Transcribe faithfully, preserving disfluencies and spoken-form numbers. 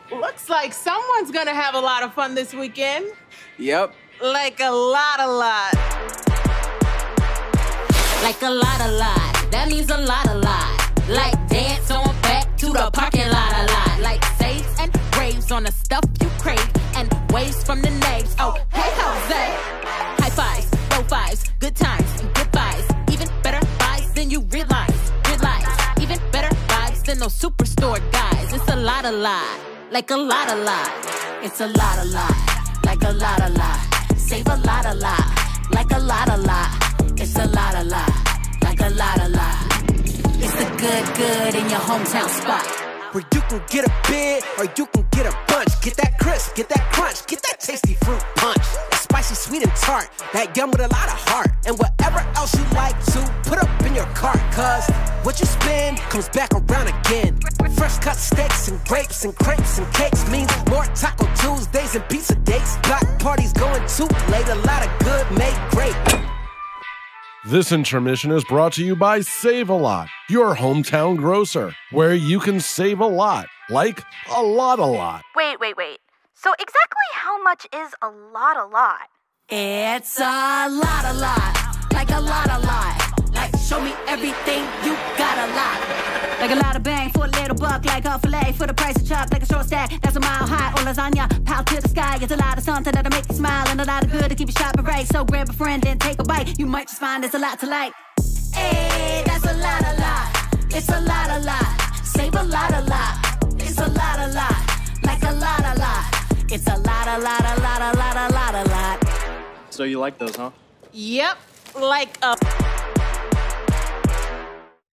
Looks like someone's gonna have a lot of fun this weekend. Yep. Like a lot, a lot. Like a lot, a lot. That means a lot, a lot. Like dance on back to the parking lot, a lot. Like saves and graves on the stuff you crave. And waves from the names. Oh, hey, Jose. High fives, low fives, good times and goodbyes. Even better vibes than you realize. Realize. Even better vibes than those superstore guys. It's a lot, a lot. Like a lot, a lot. It's a lot, a lot. Like a lot, a lot. Save a lot, a lot. Like a lot, a lot. It's a lot, a lot. Like a lot, a lot. It's the good, good in your hometown spot. Where you can get a bid or you can get a bunch. Get that crisp, get that crunch, get that tasty fruit punch. It's spicy, sweet, and tart. That yum with a lot of heart. And whatever else you like to put up in your cart. Cause what you spend comes back around again. Fresh cut steaks and grapes and crepes and cakes means more Taco Tuesdays and pizza dates. Block parties going too late. A lot of good made great. This intermission is brought to you by Save-A-Lot, your hometown grocer, where you can save a lot, like a lot, a lot. Wait, wait, wait. So exactly how much is a lot, a lot? It's a lot, a lot. Like a lot, a lot. Like show me everything you got a lot. Like a lot of bang for a little buck, like a fillet for the price of chop, like a short stack. That's a mile high or lasagna, piled to the sky. It's a lot of something that'll make you smile and a lot of good to keep you shopping right. So grab a friend and take a bite. You might just find there's a lot to like. Hey, that's a lot, a lot. It's a lot, a lot. Save a lot, a lot. It's a lot, a lot. Like a lot, a lot. It's a lot, a lot, a lot, a lot, a lot, a lot. So you like those, huh? Yep, like a